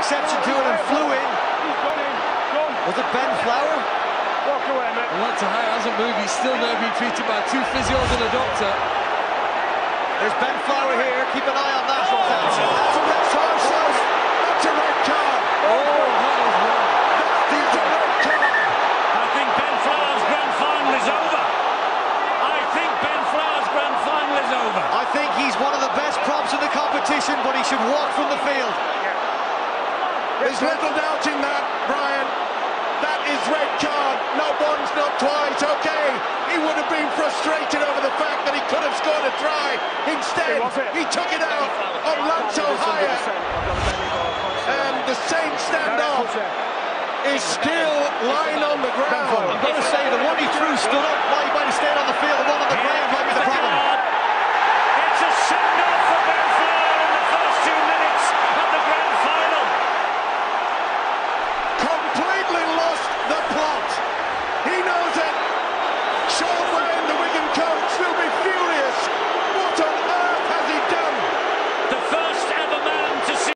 reception to it and flew in. Was it Ben Flower? Walk away, mate. Well, Tahir hasn't moved. He's still there being treated by two physios and a doctor. There's Ben Flower here. Keep an eye on that. Oh, That's a red card. That's a red card. Oh, that is wrong. That's a red card. I think Ben Flower's grand final is over. I think Ben Flower's grand final is over. I think he's one of the best props in the competition, but he should walk from the field. There's little doubt in that, Brian. That is red card. Not once, not twice. Okay, he would have been frustrated over the fact that he could have scored a try. Instead, he took it out on Lanzo Haya. And the Saints standoff is still lying on the ground. I'm going to say the one he threw stood up. Why he might have stayed